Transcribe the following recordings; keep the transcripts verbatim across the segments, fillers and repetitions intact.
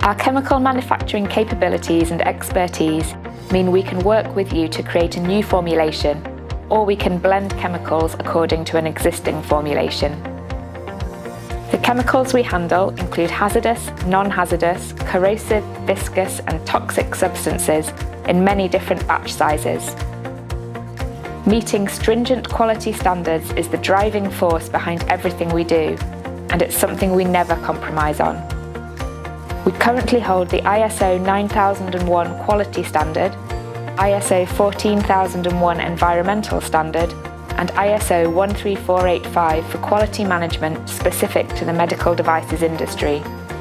Our chemical manufacturing capabilities and expertise mean we can work with you to create a new formulation, or we can blend chemicals according to an existing formulation. The chemicals we handle include hazardous, non-hazardous, corrosive, viscous and toxic substances in many different batch sizes. Meeting stringent quality standards is the driving force behind everything we do, and it's something we never compromise on. We currently hold the I S O nine thousand one quality standard, I S O fourteen thousand one environmental standard, and I S O one three four eight five for quality management specific to the medical devices industry.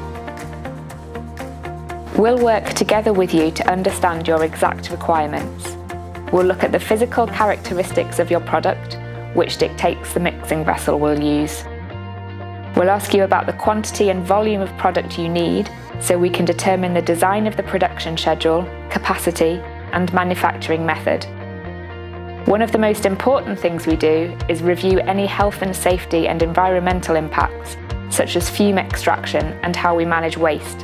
We'll work together with you to understand your exact requirements. We'll look at the physical characteristics of your product, which dictates the mixing vessel we'll use. We'll ask you about the quantity and volume of product you need, so we can determine the design of the production schedule, capacity, and manufacturing method. One of the most important things we do is review any health and safety and environmental impacts, such as fume extraction and how we manage waste.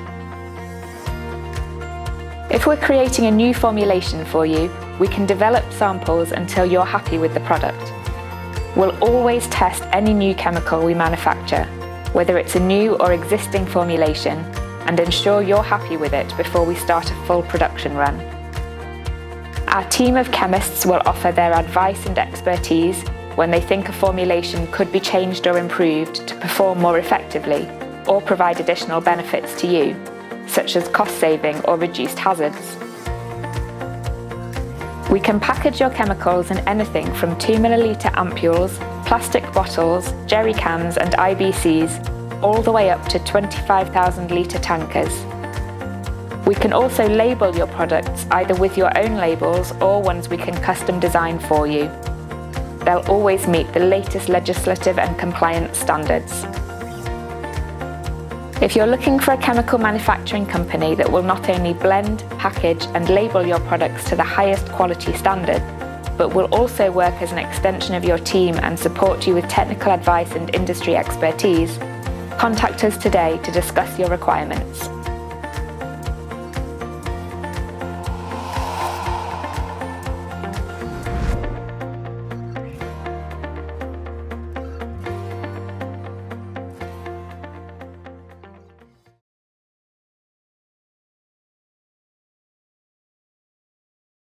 If we're creating a new formulation for you, we can develop samples until you're happy with the product. We'll always test any new chemical we manufacture, whether it's a new or existing formulation, and ensure you're happy with it before we start a full production run. Our team of chemists will offer their advice and expertise when they think a formulation could be changed or improved to perform more effectively or provide additional benefits to you, such as cost saving or reduced hazards. We can package your chemicals in anything from two milliliter ampoules, plastic bottles, jerry cans and I B Cs, all the way up to twenty-five thousand litre tankers. We can also label your products either with your own labels or ones we can custom design for you. They'll always meet the latest legislative and compliance standards. If you're looking for a chemical manufacturing company that will not only blend, package and label your products to the highest quality standard, but will also work as an extension of your team and support you with technical advice and industry expertise, contact us today to discuss your requirements.